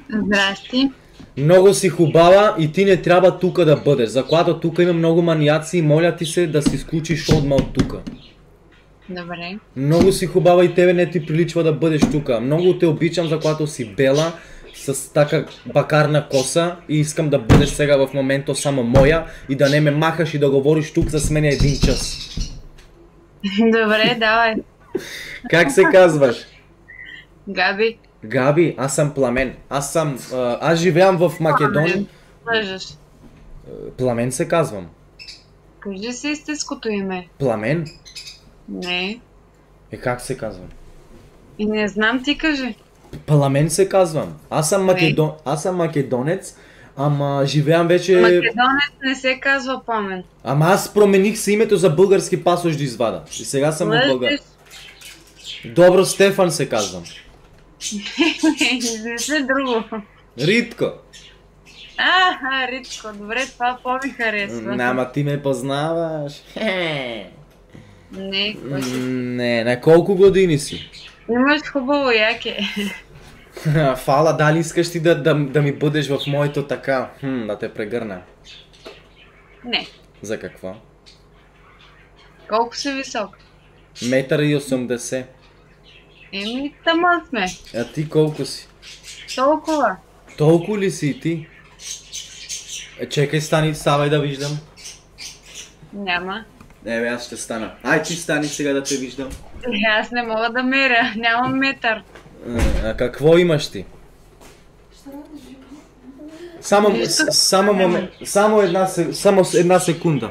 Здрасти. Много си хубава и ти не трябва тука да бъдеш. Заклада тука има много маниаци и моля ти се да си изключиш одма от тука. Добре. Много си хубава и тебе не ти приличва да бъдеш тука. Много те обичам, заклато си бела, с така бакарна коса и искам да бъдеш сега в момента само моя и да не ме махаш и да говориш тук с мен 1 час. Добре, давай. Как се казваш? Габи. Габи, аз съм Пламен. Аз живеям в Македония. Лъжеш. Пламен се казвам. Кажи си истинското име. Пламен? Не. Как се казвам? И не знам, ти кажи. Пламен се казвам. Аз съм македонец, ама живеям вече... Македонец не се казва Пламен. Ама аз промених си името за български пасож да извада. И сега съм в България. Добро Стефан се казвам. Не, измисли друго. Ритко. Ритко, добре, това по-ми харесва. Ама ти ме познаваш. Не, кой си? Не, на колко години си? Имаш хубаво яке. Фала, дали искаш ти да ми бъдеш в моето така, да те прегърна? Не. За какво? Колко си висок? 1,80 м. Тъмън сме. А ти колко си? Толкова. Толкова ли си и ти? Чекай, ставай да виждам. Няма. Аз ще стана. Ай, ти стани сега да те виждам. Аз не мога да меря, нямам метър. А какво имаш ти? Само една секунда.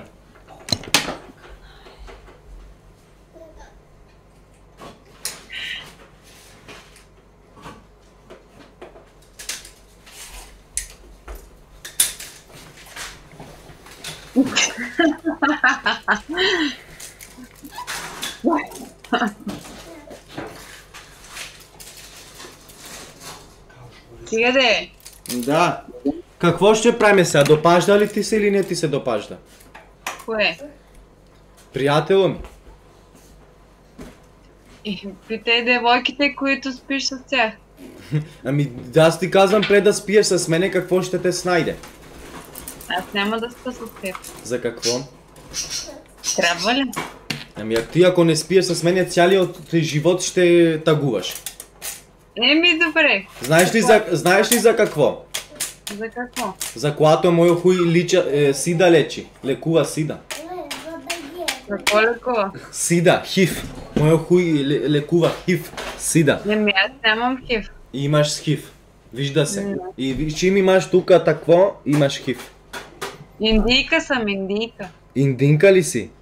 Стига де. Да. Какво ще правим сега? Допажда ли ти се или не ти се допажда? Кое? Приятел ми. Питай девойките, които спиш с тях. Ами аз ти казвам пред да спиеш с мене, какво ще те снайде? Аз няма да спа с теб. За какво? Трябва ли? Ами ако не спиеш с мене, цялият живот ще тъгуваш. Добре. Знаеш ли за какво? За какво? За което моя хуй сида лечи. Лекува сида. За какво лекува? Сида, хив. Моя хуй лекува хив. Сида. Аз нямам хив. Имаш хив. Вижда се. И чим имаш тука такво, имаш хив. Индийка съм, индийка. Индинка ли си?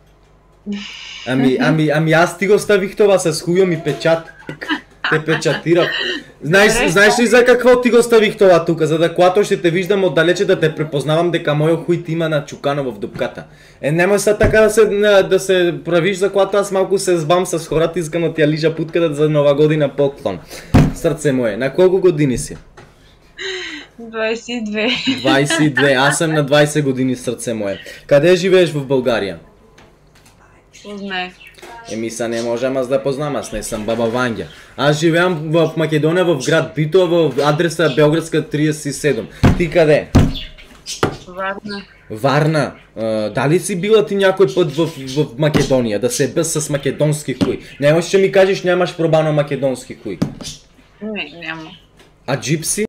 Ами аз ти го ставих това с хуя ми печат. Те печатира. Знаеш ли за какво ти го ставих това тук? За да когато ще те виждам отдалече да те препознавам дека моя хуй ти има на чукано в дупката. Няма са така да се правиш, за когато аз малко се сбам с хората, искам да ти я лижа путката за нова година поклон. Сърце мое, на колко години си? 22. 22, аз съм на 20 години, сърце мое. Къде живееш в България? Познай. Са не можем аз да познам, аз не съм баба Вангя. Аз живеям в Македония, в град Битова, в адреса Белградска 37. Ти къде? Варна. Варна. Дали си била ти някой път в Македония, да се бъс с македонски хуй? Нямаш, ще ми кажеш, нямаш пробано македонски хуй. Не, няма. А джипси?